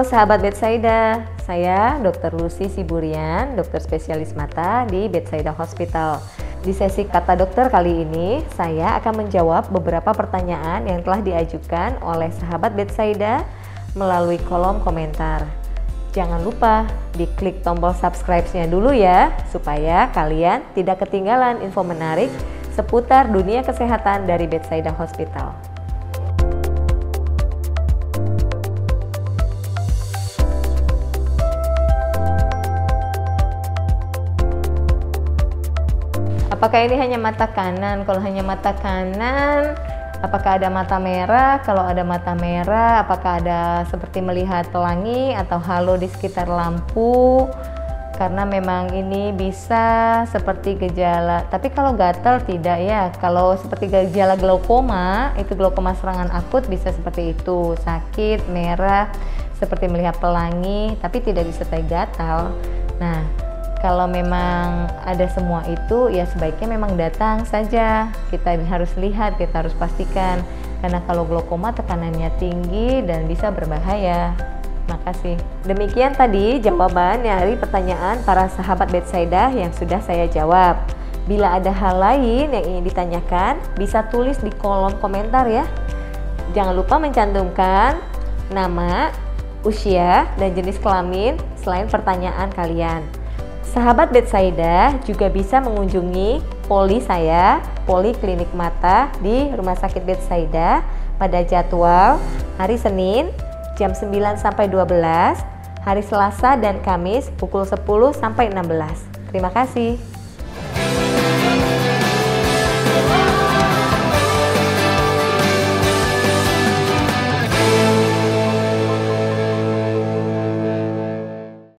sahabat Betsaida, saya Dr. Lucy Siburian, dokter spesialis mata di Betsaida Hospital. Di sesi Kata Dokter kali ini, saya akan menjawab beberapa pertanyaan yang telah diajukan oleh sahabat Betsaida melalui kolom komentar. Jangan lupa diklik tombol subscribe-nya dulu ya, supaya kalian tidak ketinggalan info menarik seputar dunia kesehatan dari Betsaida Hospital. Apakah ini hanya mata kanan? Kalau hanya mata kanan, apakah ada mata merah? Kalau ada mata merah, apakah ada seperti melihat pelangi atau halo di sekitar lampu? Karena memang ini bisa seperti gejala, tapi kalau gatal tidak ya. Kalau seperti gejala glaukoma, itu glaukoma serangan akut bisa seperti itu, sakit, merah, seperti melihat pelangi, tapi tidak disertai gatal. Nah, kalau memang ada semua itu, ya sebaiknya memang datang saja. Kita harus lihat, kita harus pastikan. Karena kalau glaukoma tekanannya tinggi dan bisa berbahaya. Makasih. Demikian tadi jawaban dari pertanyaan para sahabat Betsaida yang sudah saya jawab. Bila ada hal lain yang ingin ditanyakan, bisa tulis di kolom komentar ya. Jangan lupa mencantumkan nama, usia, dan jenis kelamin selain pertanyaan kalian. Sahabat Betsaida juga bisa mengunjungi poli saya, poli klinik mata di Rumah Sakit Betsaida pada jadwal hari Senin jam 9 sampai 12, hari Selasa dan Kamis pukul 10 sampai 16. Terima kasih.